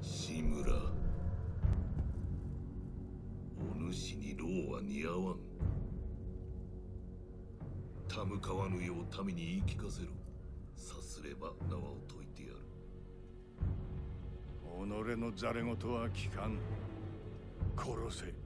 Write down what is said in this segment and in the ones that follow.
志村、お主に労は似合わん。たむかわぬよう民に言い聞かせろ。さすれば縄を解いてやる。 己のざれ言は聞かん。殺せ。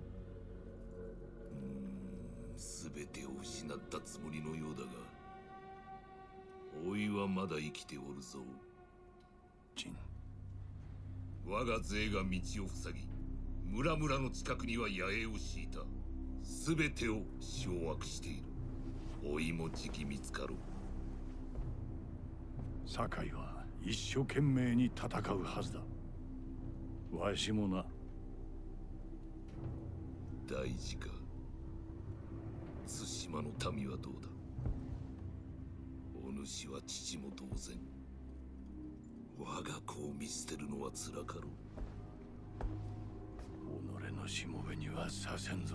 全てを失ったつもりのようだが、おいはまだ生きておるぞ。 ジン。 我が勢が道を塞ぎ、村々の近くには野営を敷いた。全てを掌握している。おいもじき見つかろう。 堺は一生懸命に戦うはずだ。わしもな。 大事か。対馬の民はどうだ。お主は父も同然。我が子を見捨てるのはつらかろう。 己のしもべにはさせんぞ。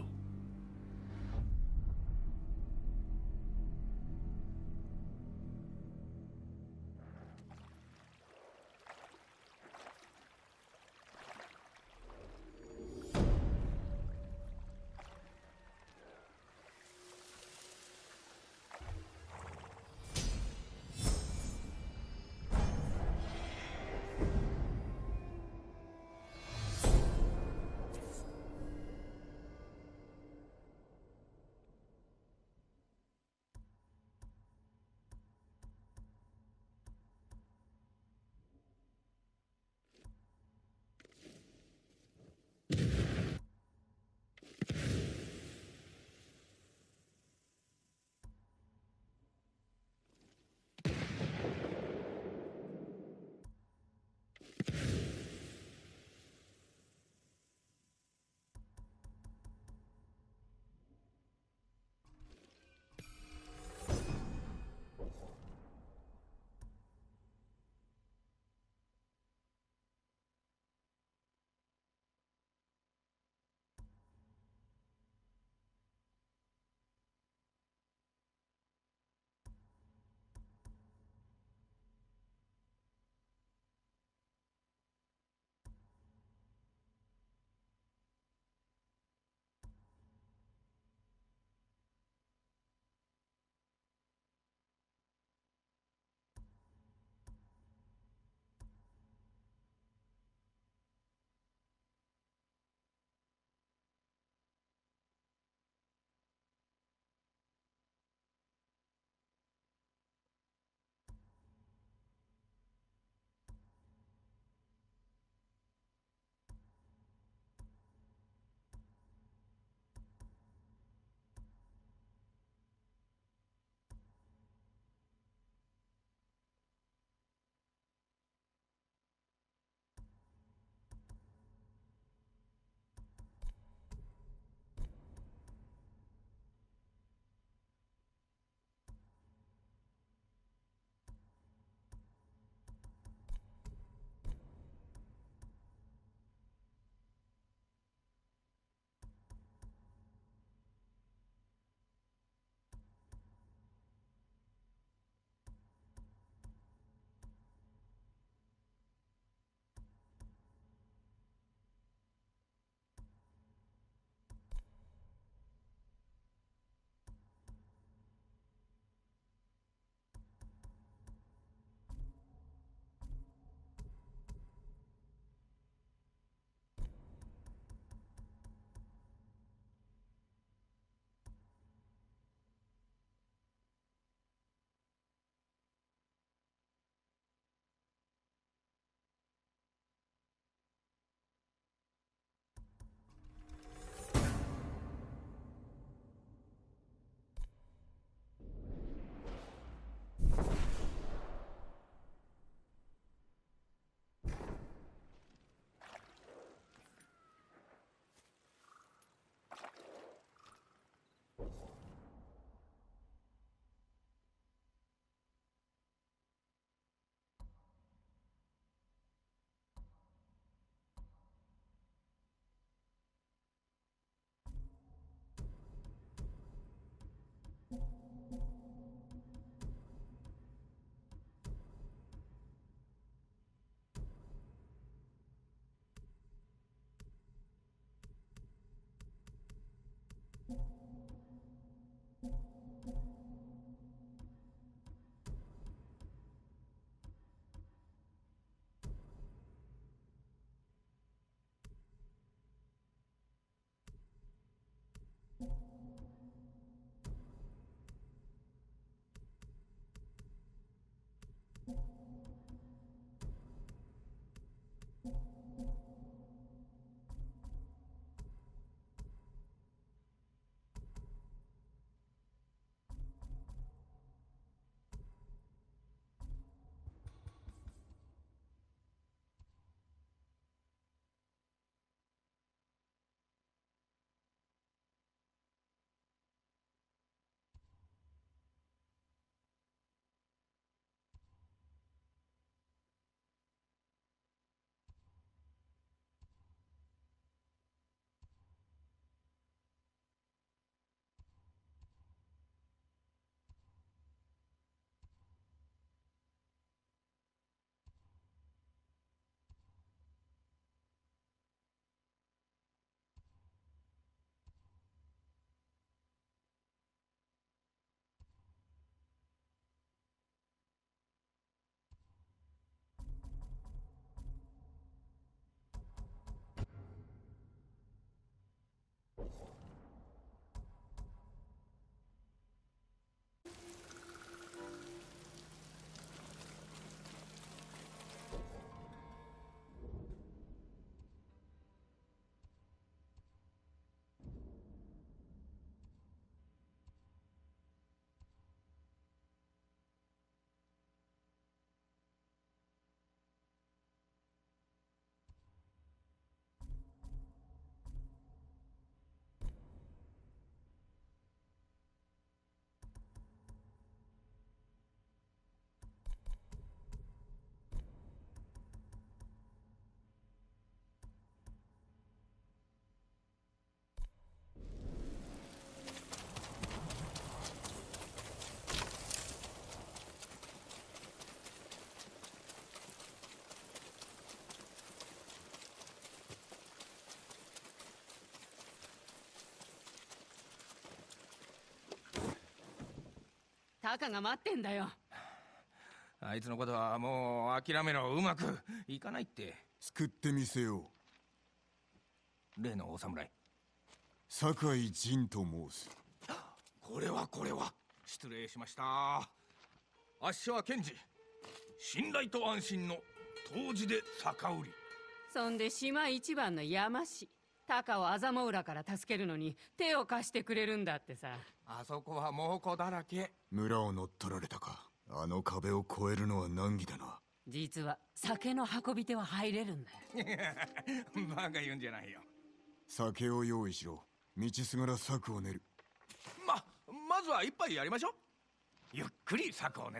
タカが待ってんだよ。 あいつのことはもう諦めろ。うまくいかないって。 救ってみせよう。例のお侍、 酒井仁と申す。 これは失礼しました。あっしは検事、信頼と安心の当時で酒売り。 そんで島一番の山師タカをアザモ浦から助けるのに手を貸してくれるんだってさ。 あそこは猛虎だらけ。 村を乗っ取られたか。あの壁を越えるのは難儀だな。 実は酒の運び手は入れるんだよ。 バカ言うんじゃないよ。 酒を用意しろ。道すがら策を練る。 まずは一杯やりましょう。ゆっくり策を練って。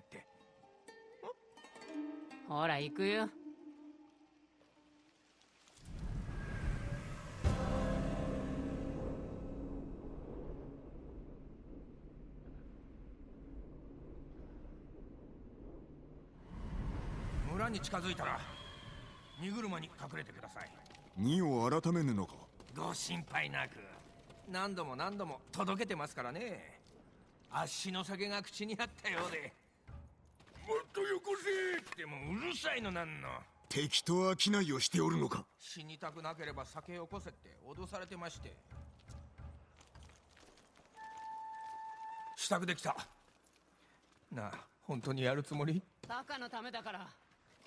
ほら行くよ。 村に近づいたら荷車に隠れてください。 荷を改めぬのか。 ご心配なく。何度も届けてますからね。あっしの酒が口にあったようで。もっとよこせ。でもうるさいのなんの。 敵と商いをしておるのか。 死にたくなければ酒よこせって脅されてまして。支度できた。なあ、本当にやるつもり？ タカのためだから。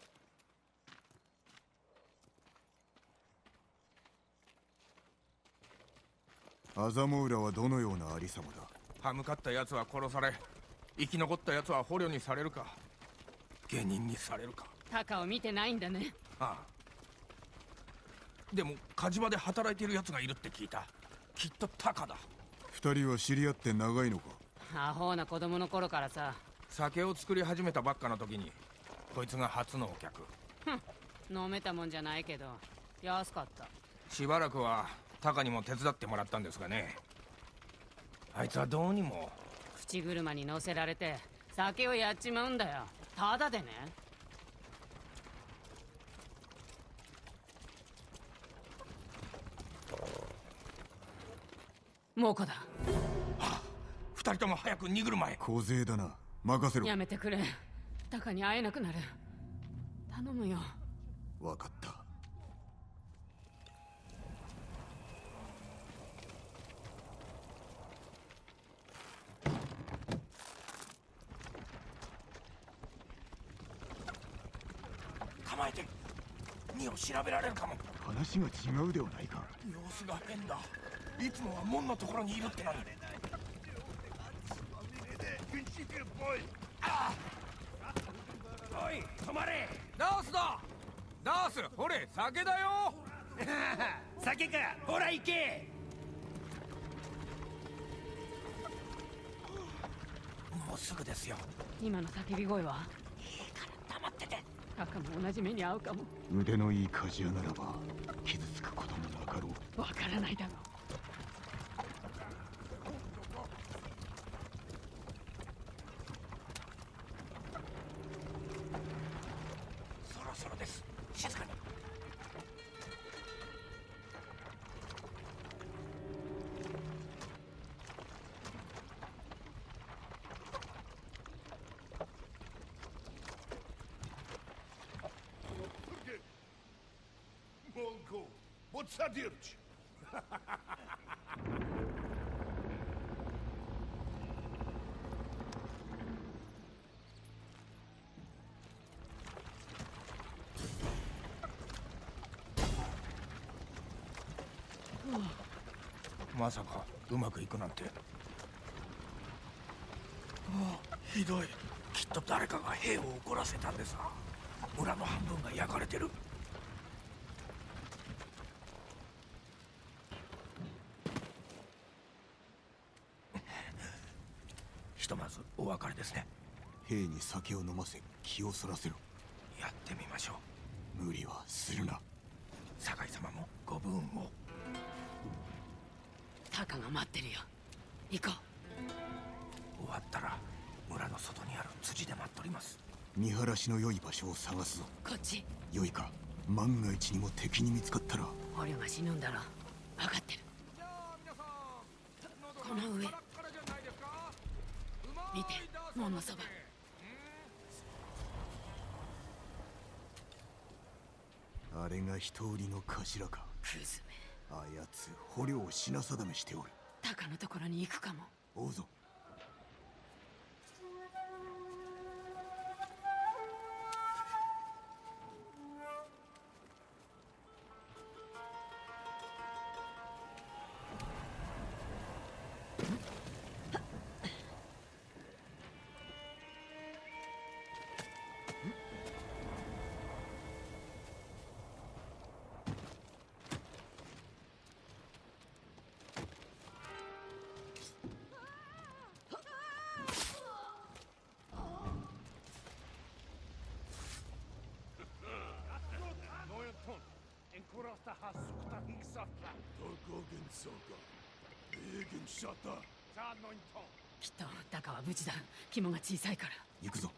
アザモ浦はどのようなありさまだ。 歯向かった奴は殺され、生き残った奴は捕虜にされるか下人にされるか。 タカを見てないんだね。 ああ。でも火事場で働いている奴がいるって聞いた。きっとタカだ。 二人は知り合って長いのか。 アホな子供の頃からさ。 酒を作り始めたばっかの時にこいつが初のお客。 飲めたもんじゃないけど安かった。 しばらくはタカにも手伝ってもらったんですがね。あいつはどうにも。 口車に乗せられて酒をやっちまうんだよ。ただでね。猛虎だ。 二人とも早く荷車へ。 小勢だな。任せろ。 やめてくれ。タカに会えなくなる。頼むよ。 分かった。 構えて。荷を調べられるかも。 話が違うではないか。 様子が変だ。いつもは門のところにいるってのに。おい、止まれ。ダースだ。ダース、ほれ、酒だよ。 酒か。ほら行け。 もうすぐですよ。 今の叫び声は。 いいから黙ってて。 タカも同じ目に遭うかも。 腕のいい鍛冶屋ならば傷つくこともなかろう。 わからないだろう。 そろそろです。静かに。まさかうまくいくなんて。ひどい。きっと誰かが兵を怒らせたんですな。村の半分が焼かれてる。ひとまずお別れですね。 兵に酒を飲ませ気をそらせろ。 やってみましょう。無理はするな。 酒井様もご分を。 タカが待ってるよ。行こう。終わったら村の外にある辻で待っております。 見晴らしの良い場所を探すぞ。 こっち。 良いか。万が一にも敵に見つかったら。 捕虜が死ぬんだろ。分かってる。この上見て、 門のそば。 あれが人売りの頭か。 クズめ。 あやつ捕虜を品定めしておる。 タカのところに行くかも。 追うぞ。 きっとタカは無事だ。肝が小さいから。 行くぞ。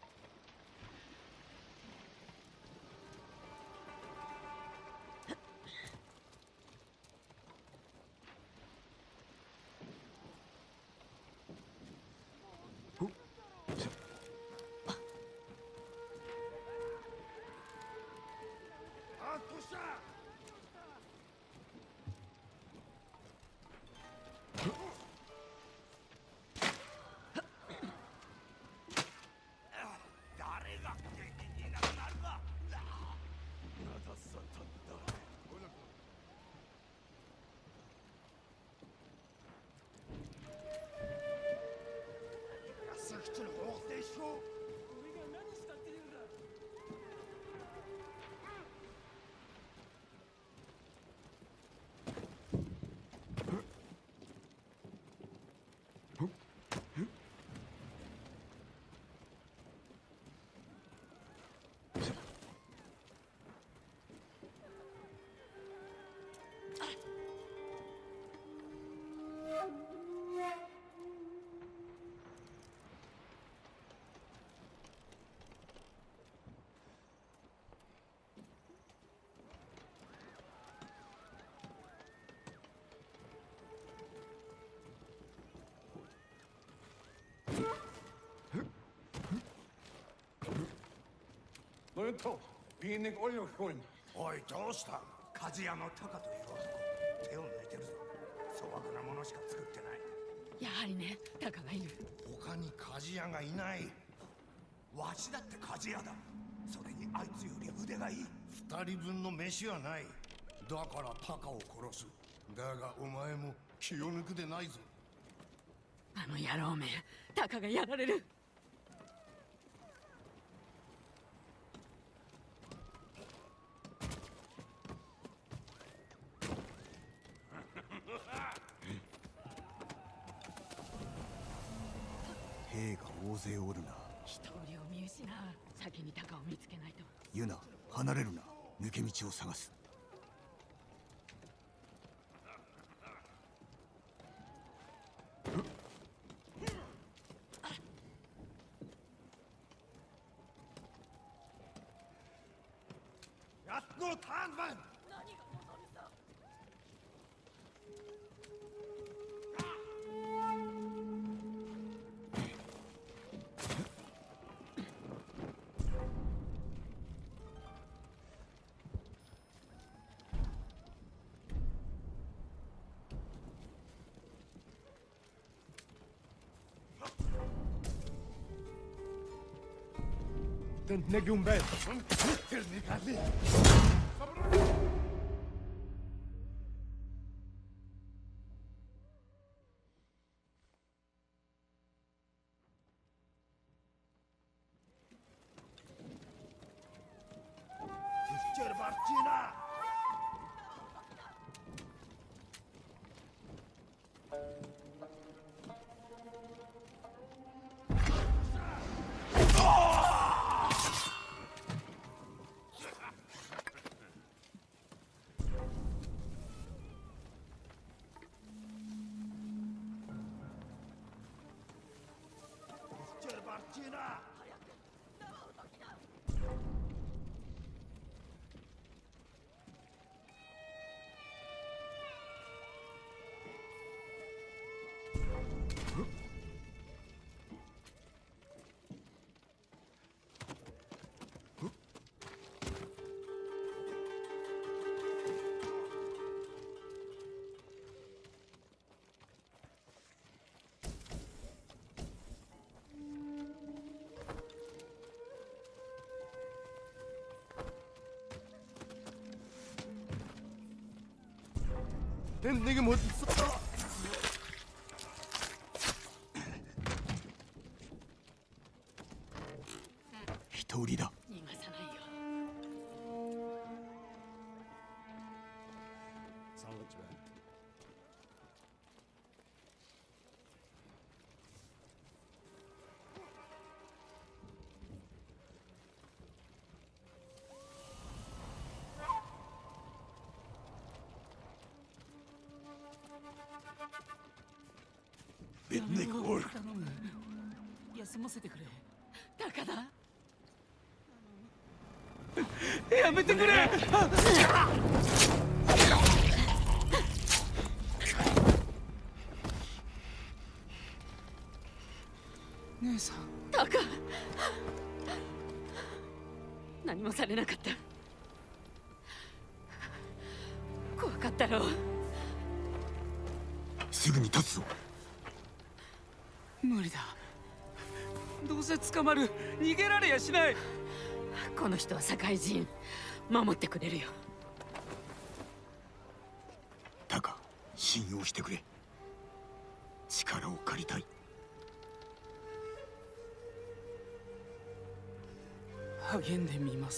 ノヨント、ビンネクオリオフコイン。 おい、どうした？鍛冶屋のタカという男、手を抜いてるぞ。粗悪なものしか作ってない。 やはりね、タカがいる。 他に鍛冶屋がいない。わしだって鍛冶屋だ。それにあいつより腕がいい。二人分の飯はない。だからタカを殺す。だがお前も気を抜くでないぞ。 あの野郎め、タカがやられる。 兵が大勢おるな。 人売りを見失う。先にタカを見つけないと。 ユナ、離れるな。抜け道を探す。 やっのターンマン。 نجوم بال ترني قال تفجر بارتينا 내게 못 써. 一人だ。 逃がさないよ。頼む。休ませてくれ。高田。やめてくれ。姉さん。高。何もされなかった。怖かったろう。 すぐに立つぞ。 無理だ。どうせ捕まる。逃げられやしない。この人は社会人。守ってくれるよ。 タカ、信用してくれ。力を借りたい。 励んでみます。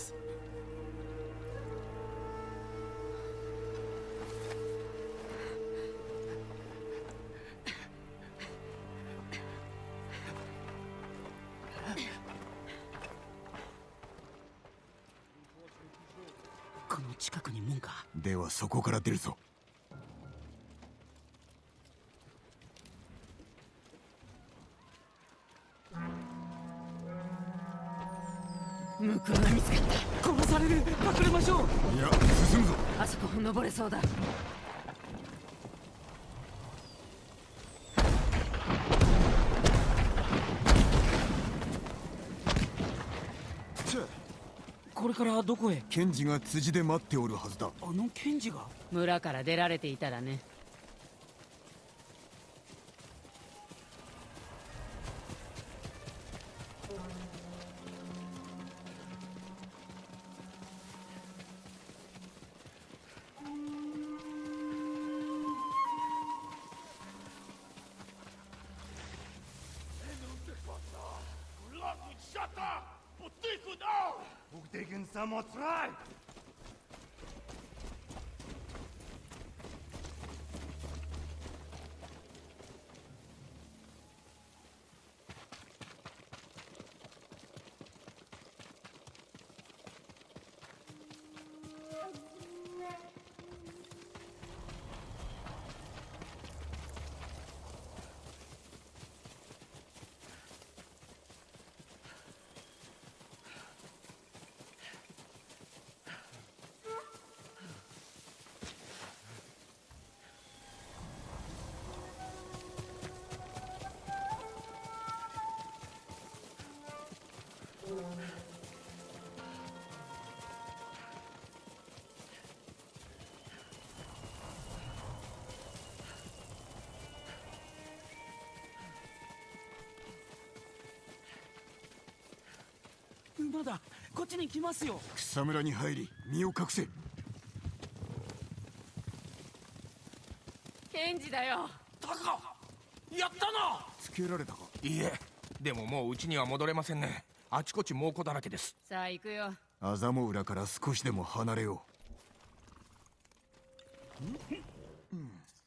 この近くに門か。 ではそこから出るぞ。 向こうが見つかった。殺される。隠れましょう。 いや、進むぞ。 あそこ登れそうだ。これからどこへ？ 検事が辻で待っておるはずだ。 あの検事が？村から出られていたらね。 Tegen Samotrai! 馬だ。こっちに来ますよ。 草むらに入り身を隠せ。 検事だよ。 タカ、やったな。 つけられたか。 いいえ、でももううちには戻れませんね。あちこち猛虎だらけです。 さあ行くよ。 アザモ浦から少しでも離れよう。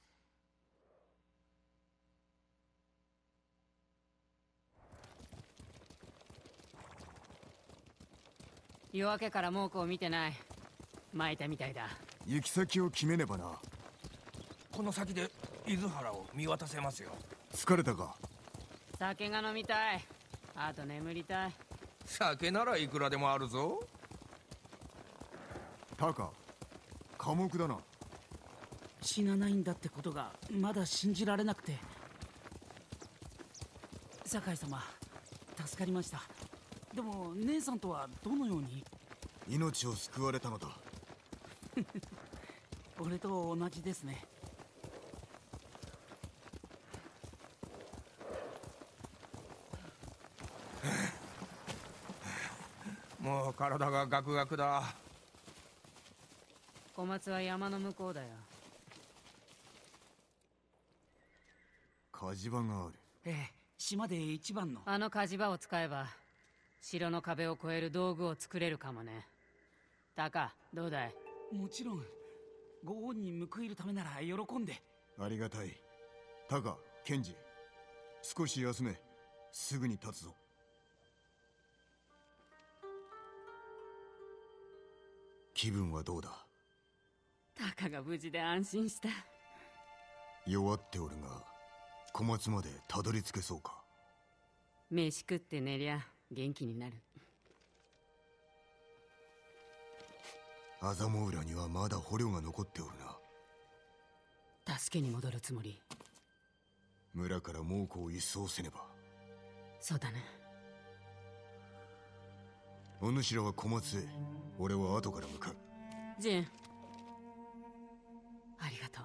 夜明けから猛虎を見てない。巻いたみたいだ。 行き先を決めねばな。 この先で伊豆原を見渡せますよ。 疲れたか。 酒が飲みたい。あと眠りたい。 酒ならいくらでもあるぞ。 タカ、寡黙だな。 死なないんだってことがまだ信じられなくて。酒井様、助かりました。でも姉さんとはどのように？ 命を救われたのだ。 俺と同じですね。 もう体がガクガクだ。 小松は山の向こうだよ。 火事場がある。 ええ、島で一番の。 あの火事場を使えば城の壁を越える道具を作れるかもね。タカ、どうだい？ もちろんご恩に報いるためなら喜んで。 ありがたい。タカ、ケンジ、少し休め。すぐに立つぞ。気分はどうだ？ タカが無事で安心した。 弱っておるが小松までたどり着けそうか？ 飯食って寝りゃ元気になる。 アザモ浦にはまだ捕虜が残っておるな。 助けに戻るつもり？ 村から猛虎を一掃せねば。 そうだね。 お主らは小松へ、俺は後から向かう。 ジン、ありがとう。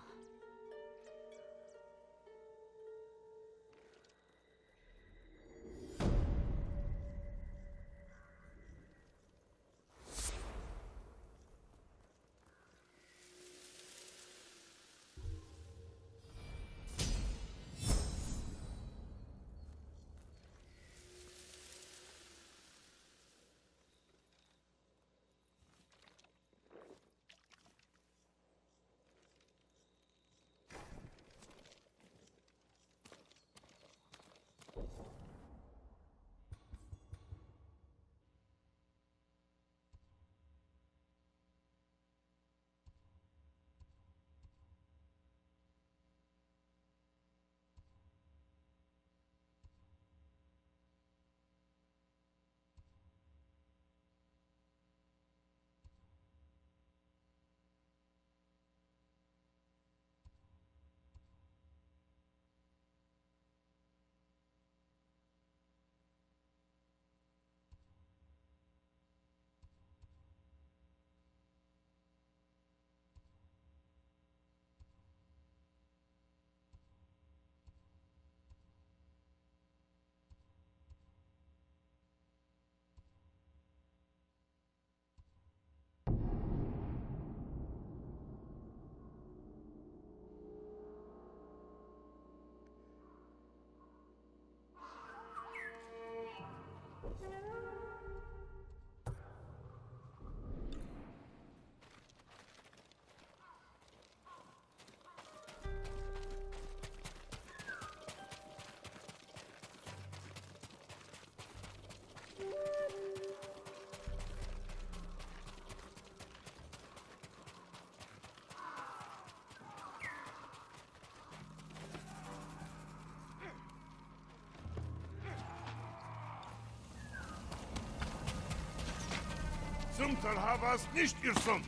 Zum Teil Havas nicht ihr Sohn.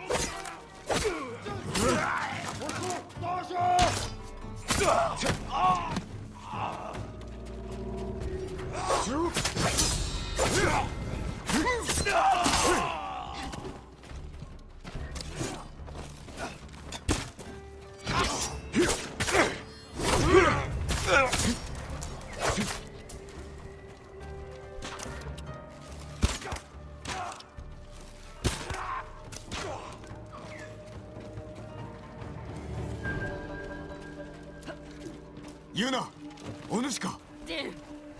ユナ、お主か？ ジン、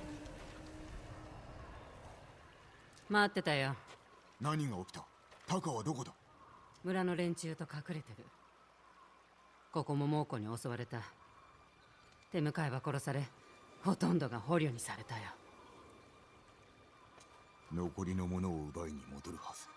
待ってたよ。 何が起きた？タカはどこだ？ 村の連中と隠れてる。ここも猛虎に襲われた。手向かいは殺され、ほとんどが捕虜にされたよ。 残りのものを奪いに戻るはず。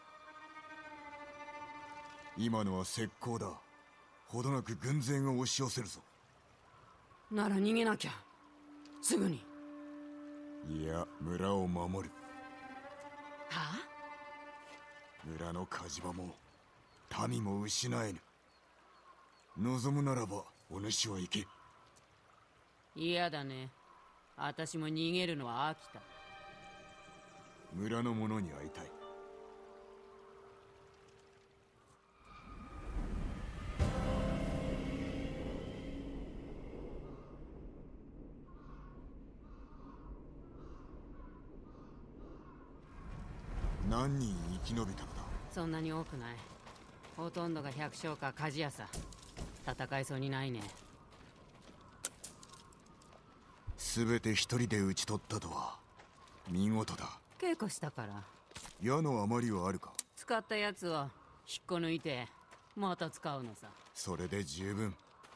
今のは石膏だ。ほどなく軍勢が押し寄せるぞ。 なら逃げなきゃ。すぐに。 いや、村を守る。 はあ？ 村の火事場も民も失えぬ。望むならばお主は行け。 嫌だね。私も逃げるのは飽きた。 村の者に会いたい。何人生き延びたのだ？ そんなに多くない。ほとんどが百姓か鍛冶屋さ。戦えそうにないね。 全て一人で討ち取ったとは見事だ。 稽古したから。 矢の余りはあるか？ 使ったやつは引っこ抜いてまた使うのさ。 それで十分。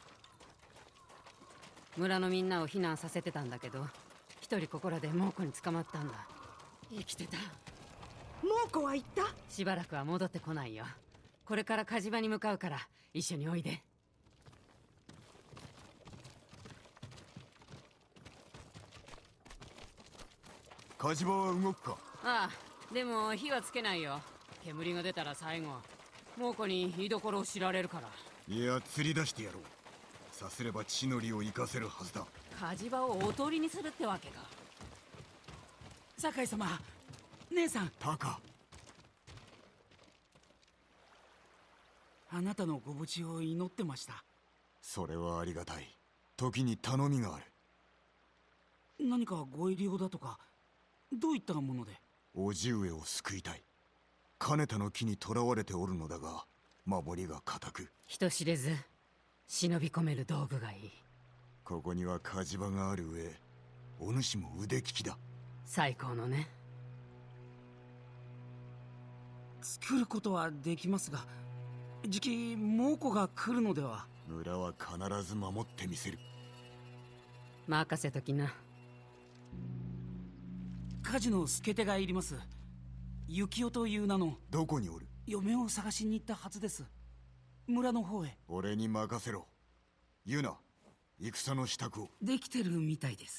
村のみんなを避難させてたんだけど、一人ここらで猛虎に捕まったんだ。生きてた。 猛虎は言った？ しばらくは戻ってこないよ。これから火事場に向かうから一緒においで。 火事場は動くか？ ああ、でも火はつけないよ。煙が出たら最後猛虎に居所を知られるから。 いや、釣り出してやろう。さすれば地の利を生かせるはずだ。 火事場をおとりにするってわけか。 酒井様、姉さん。 タカ。 あなたのご無事を祈ってました。 それはありがたい。時に頼みがある。 何かご入り用だとか、どういったもので？ 叔父上を救いたい。金田の木に囚われておるのだが、守りが固く。 人知れず忍び込める道具がいい。 ここには火事場がある上、お主も腕利きだ。 最高のね。 作ることはできますが、じき猛虎が来るのでは？ 村は必ず守ってみせる。 任せときな。 火事の助手がいります。幸男という名の。 どこにおる？ 嫁を探しに行ったはずです。村の方へ。 俺に任せろ。ユナ、戦の支度を。 できてるみたいです。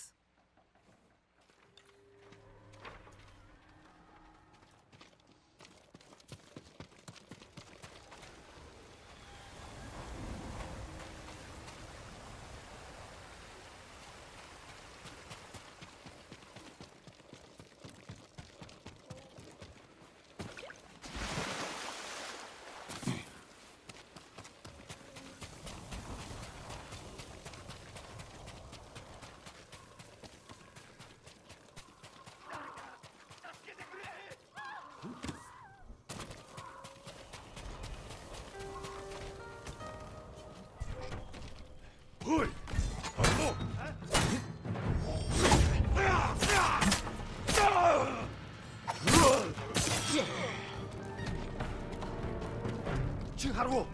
おい、 チハロ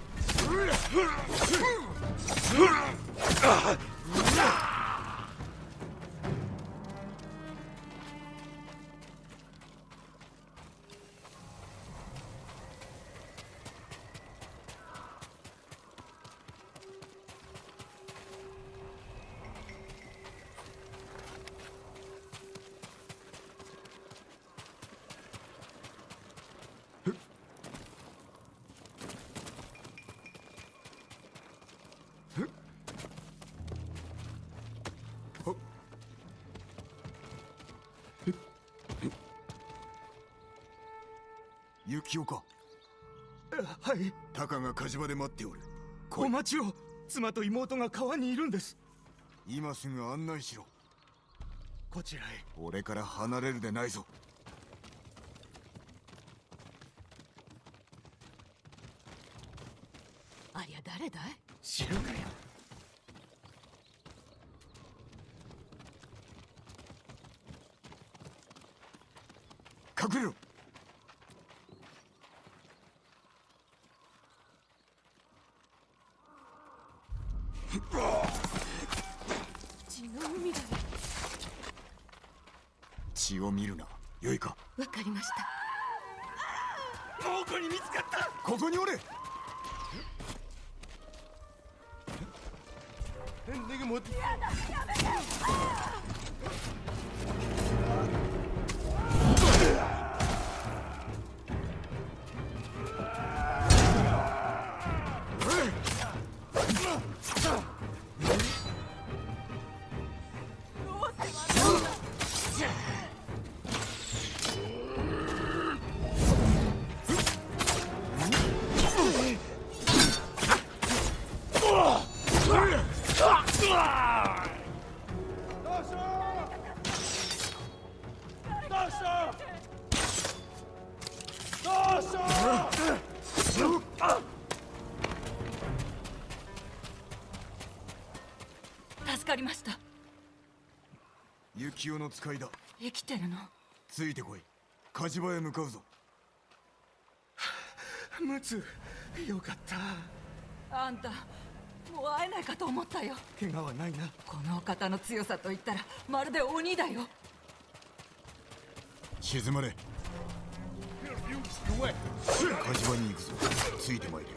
幸男か？ はい。 タカが火事場で待っておる。 お待ちを。妻と妹が川にいるんです。 今すぐ案内しろ。 こちらへ。 俺から離れるでないぞ。 ありゃ誰だい？ 知るかよ。 隠れろ。 血の海だ。 血を見るな。よいか？ わかりました。 猛虎に見つかった。 ここにおれ。 내게 못. 助かりました。 キオの使いだ。 生きてるの？ ついてこい。火事場へ向かうぞ。 ムツ、よかった。 あんた、もう会えないかと思ったよ。 怪我はないな。 このお方の強さと言ったらまるで鬼だよ。 静まれ。火事場に行くぞ。ついてまいれ。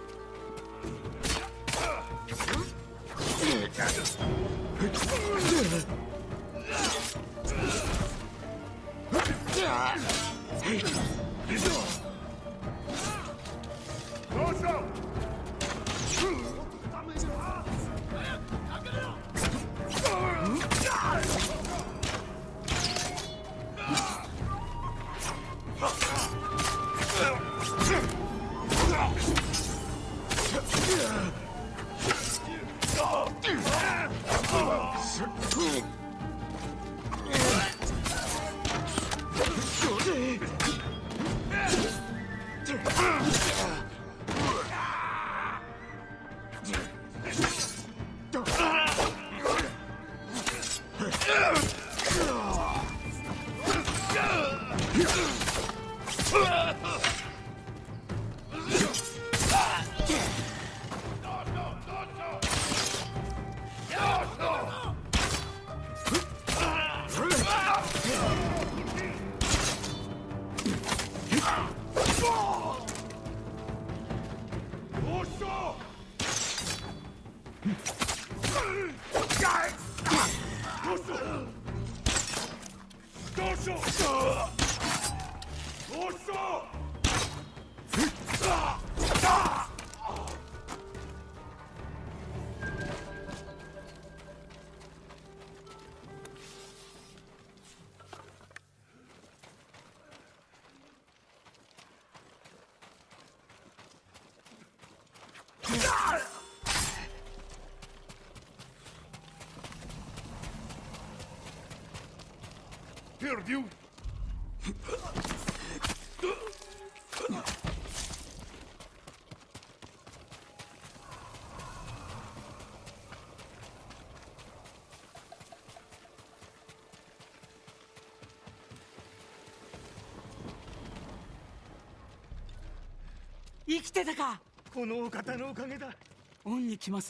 Perdeu! 生きてたか。 このお方のおかげだ。 恩に来ます。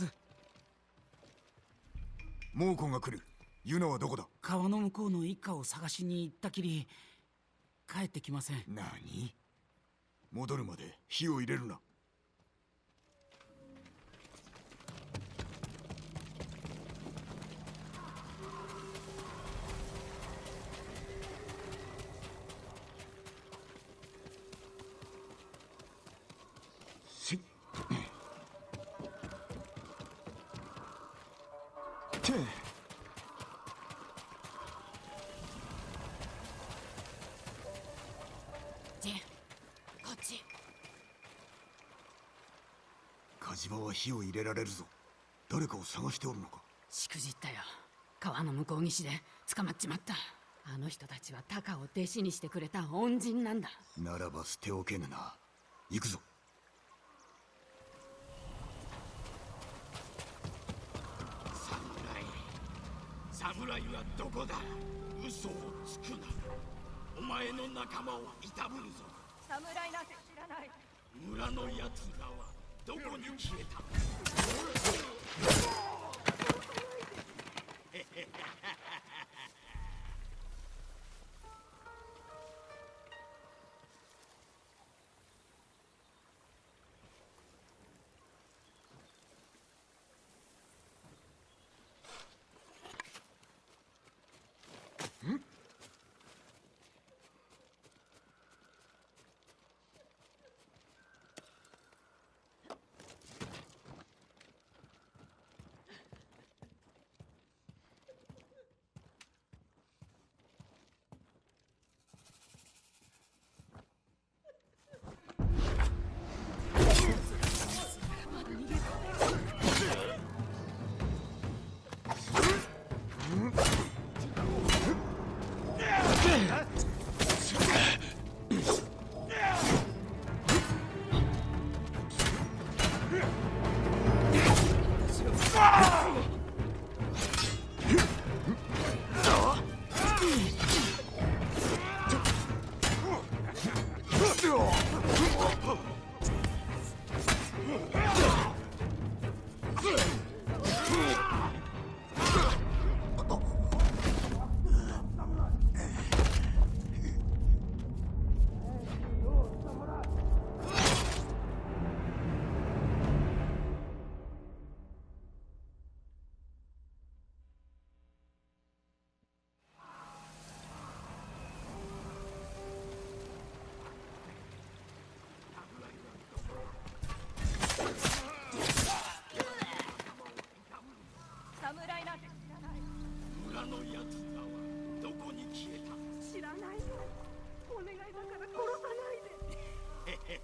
猛虎が来る。ユナはどこだ。 川の向こうの一家を探しに行ったきり帰ってきません。 何？戻るまで火を入れるな。 ジン、こっち。 火事場は火を入れられるぞ。誰かを探しておるのか。 しくじったよ。川の向こう岸で捕まっちまった。あの人たちはタカを弟子にしてくれた恩人なんだ。 ならば捨ておけぬな。行くぞ。 侍はどこだ。嘘をつくな。お前の仲間をいたぶるぞ。 侍なんて知らない。 村のやつらはどこに消えた。 侍なんて知らない。 村のやつらはどこに消えた？ 知らないよ。お願いだから殺さないで。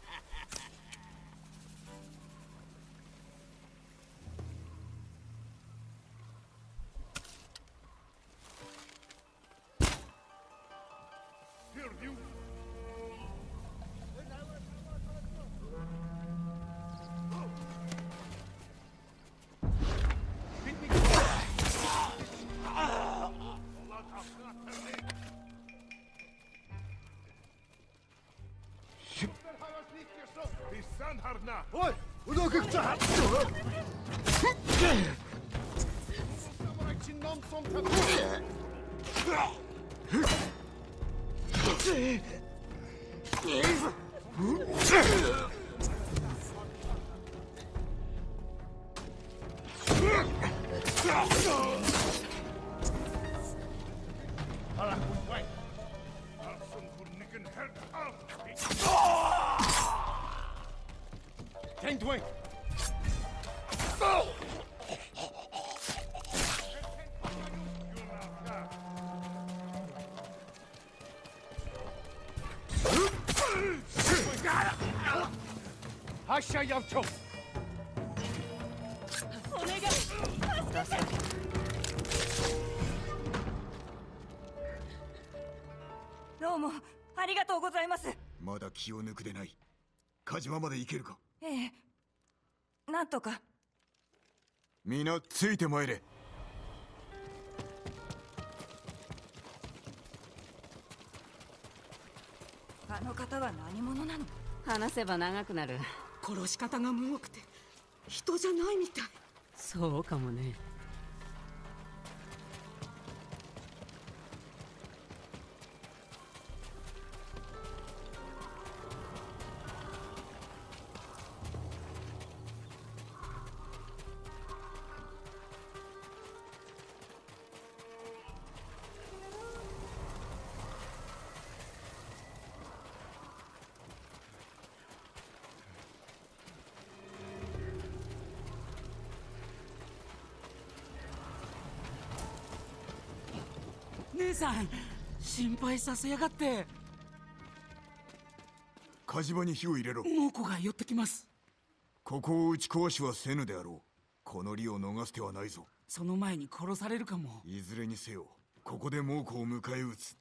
おい、うどくくちゃ。 お願い。どうもありがとうございます。 まだ気を抜くでない。火島まで行けるか？ ええ、なんとか。 皆ついて参れ。 あの方は何者なの？ 話せば長くなる。 殺し方がむごくて人じゃないみたい。 そうかもね。 姉さん、心配させやがって。 火事場に火を入れろ。 猛虎が寄ってきます。 ここを打ち壊しはせぬであろう。この利を逃す手はないぞ。 その前に殺されるかも。 いずれにせよここで猛虎を迎え撃つ。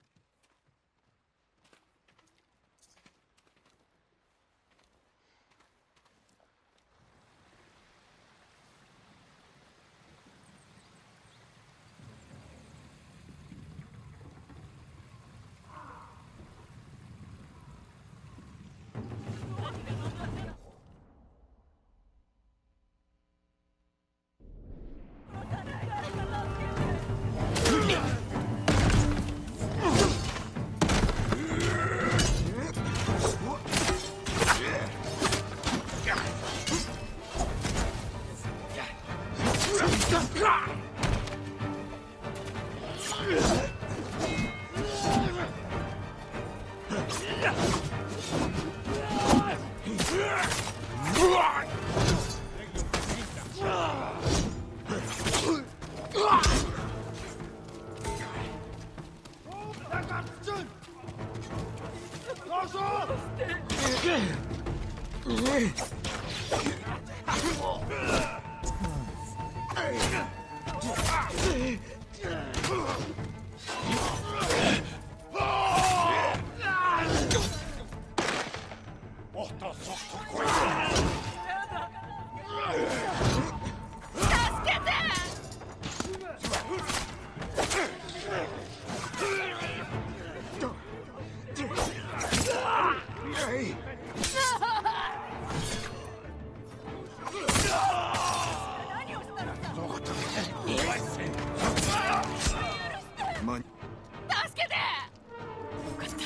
助けて。よかった。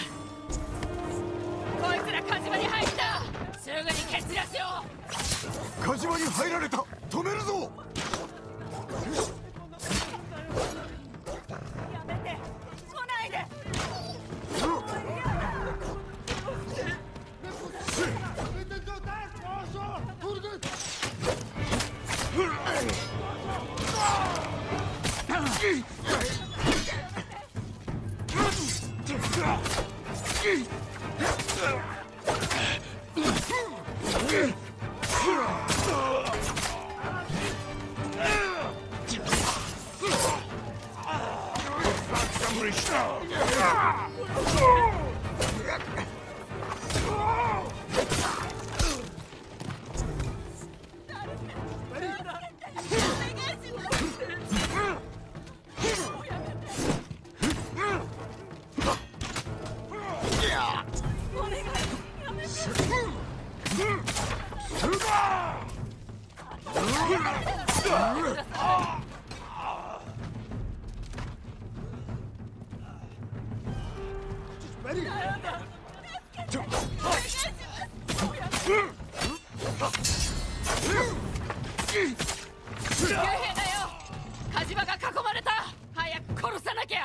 こいつら火事場に入った。すぐに蹴散らしよう。 火事場に入られた。止めるぞ。 やめて。来ないで。幽閉だよ。火事場が囲まれた。早く殺さなきゃ。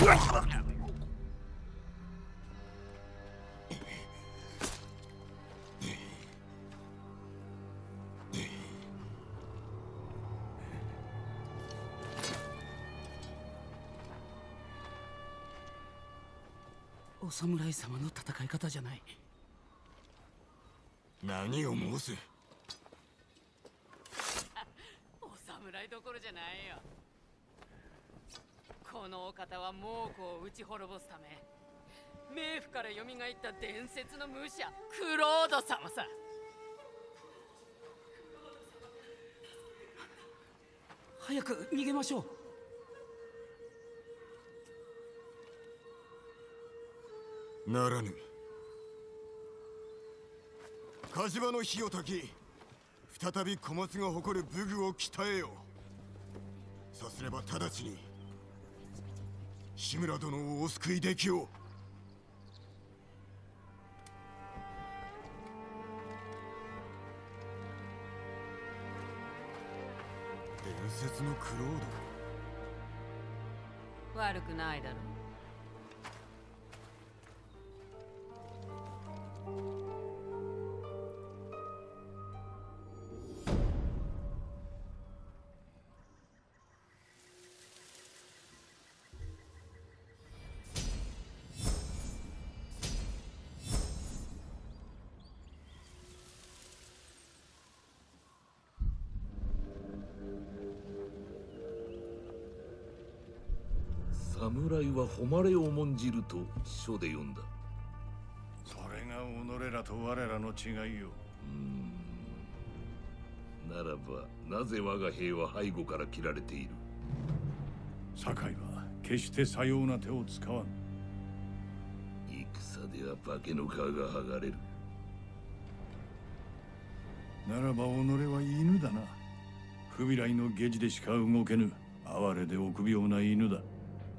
お侍様の戦い方じゃない。 何を申す。 お侍どころじゃないよ。このお方は猛虎を撃ち滅ぼすため冥府から蘇った伝説の武者クロード様さ。 早く逃げましょう。 ならぬ。火事場の火を焚き、再び小松が誇る武具を鍛えよう。さすれば直ちに志村殿をお救いできよう。伝説のクロード。 悪くないだろう。 侍は誉れを重んじると書で読んだ。 それが己らと我らの違いよ。 ならばなぜ我が兵は背後から切られている。 堺は決してさような手を使わん。 戦では化けの皮が剥がれる。 ならば己は犬だな。不未来の下地でしか動けぬ哀れで臆病な犬だ。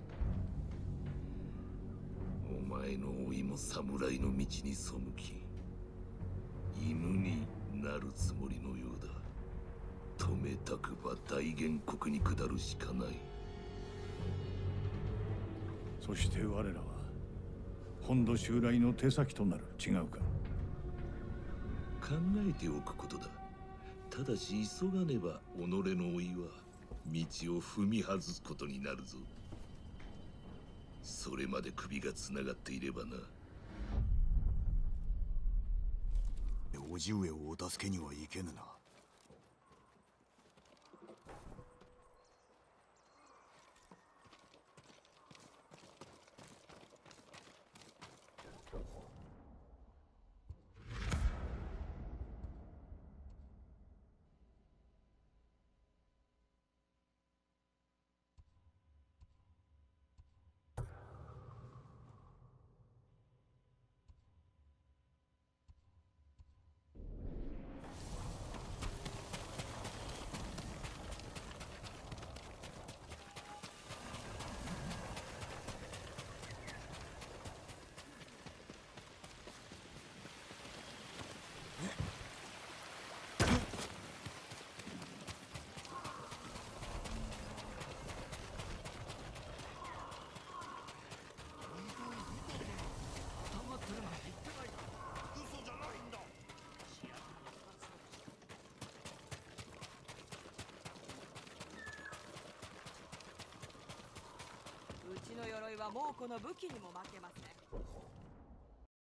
お前の老いも侍の道に背き犬になるつもりのようだ。止めたくば大元国に下るしかない。 そして我らは本土襲来の手先となる。違うか。 考えておくことだ。ただし急がねば己の老いは道を踏み外すことになるぞ。それまで首がつながっていればな。 叔父上をお助けにはいけぬな。 うちの鎧は猛虎の武器にも負けますね。